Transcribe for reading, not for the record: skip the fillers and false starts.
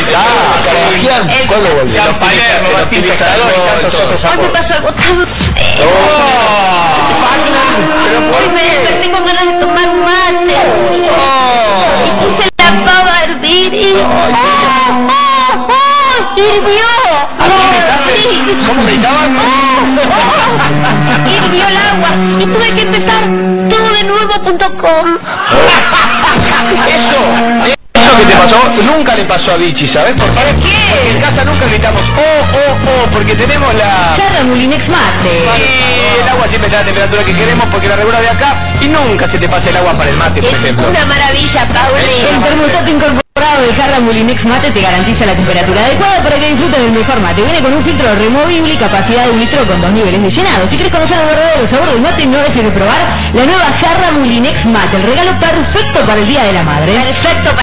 ¿Cuándo volvió? San Palermo, Martín Pescador y tantos otros ¿Qué apodos. pasó algo tan hoy me desperté con ganas de tomar mate. Y puse la pava a hervir y... ¡Hirvió! ¿Cómo gritaban? Hirvió el agua y tuve que empezar todo de nuevo.com. Eso que te pasó, nunca le pasó a Vichy, ¿sabes por qué? ¿Por qué? Porque en casa nunca gritamos, porque tenemos la... Jarra Mulinex mate. Y el agua siempre está a la temperatura que queremos porque la regula de acá y nunca se te pasa el agua para el mate, por ejemplo. Una maravilla, Pauli. El termostato incorporado de Jarra Mulinex mate te garantiza la temperatura adecuada para que disfruten del mejor mate. Viene con un filtro removible y capacidad de 1 litro con 2 niveles de llenado. Si quieres conocer el verdadero sabor del mate, no dejes de probar la nueva Jarra Mulinex mate. El regalo perfecto para el Día de la Madre. Perfecto.